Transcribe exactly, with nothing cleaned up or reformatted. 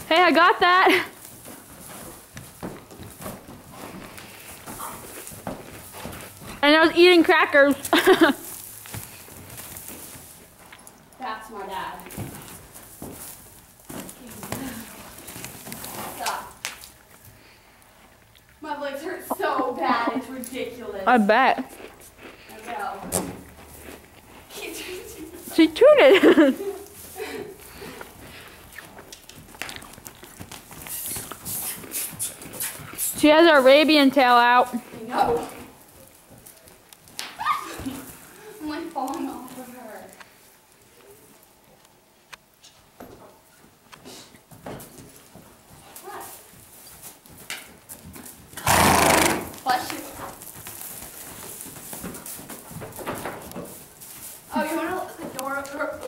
Hey, I got that. And I was eating crackers. That's my dad. Stop. My legs hurt so bad, it's ridiculous. I bet. I know. She tuned it. She has her Arabian tail out. I know. I'm like falling off.